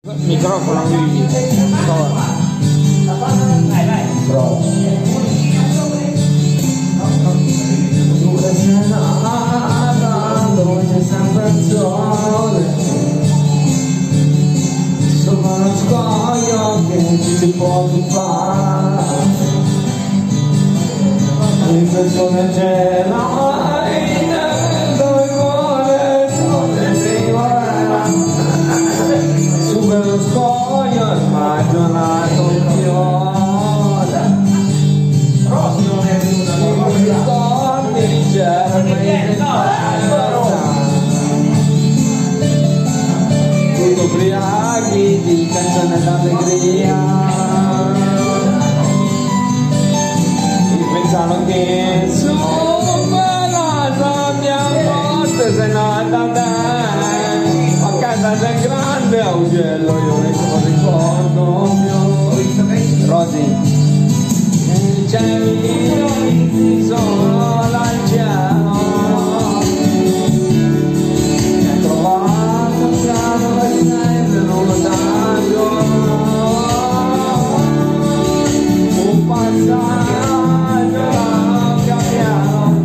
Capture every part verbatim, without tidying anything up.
Microfono lui. Vai, vai. Prova. Dove sei nata, dove c'è sempre il sole, sopra uno scoglio che ci si può tuffare, in persone gelate, dove vuole il sole primavera, su per lo scoglio è imaginato un fiore, tutto ubriachi di canzone d'allegria, e pensano che su quella sabbia forte sei nata bene, a casa del grande augello io non ricordo più. Rosy, i cieli sono dal cielo, mi hai trovato un piano per sempre lontano, un passaggio da un cambiano,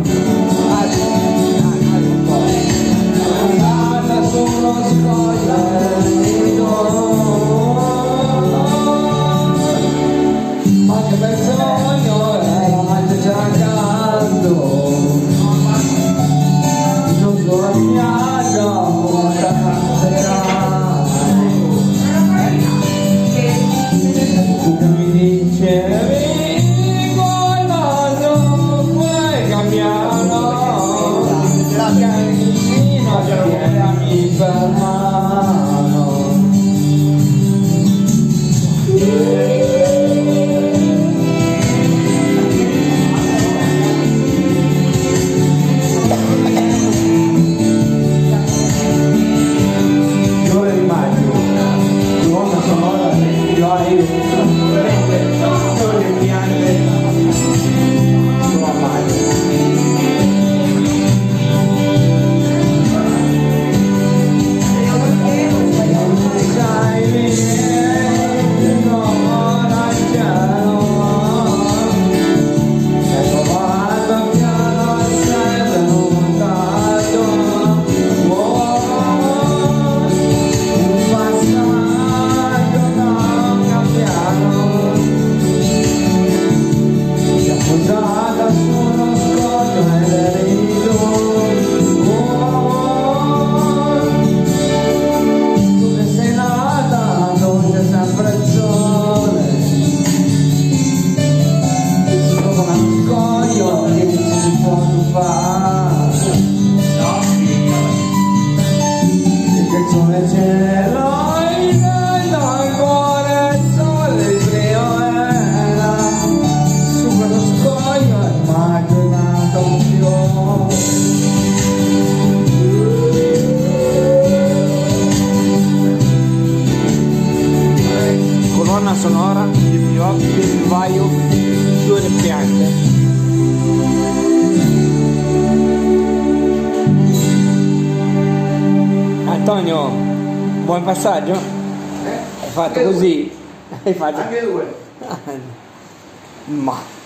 andata sullo scoglio di dono, ma che bel sogno era già accanto, giunto alla spiaggia, porta tu mi dicevi guardando puoi cambiarlo, carino tienimi per mano. Colonna sonora di Piovio, del Vaio, due le piante. Antonio, buon passaggio? Eh? Hai fatto così? Hai fatto... Anche due. Ma...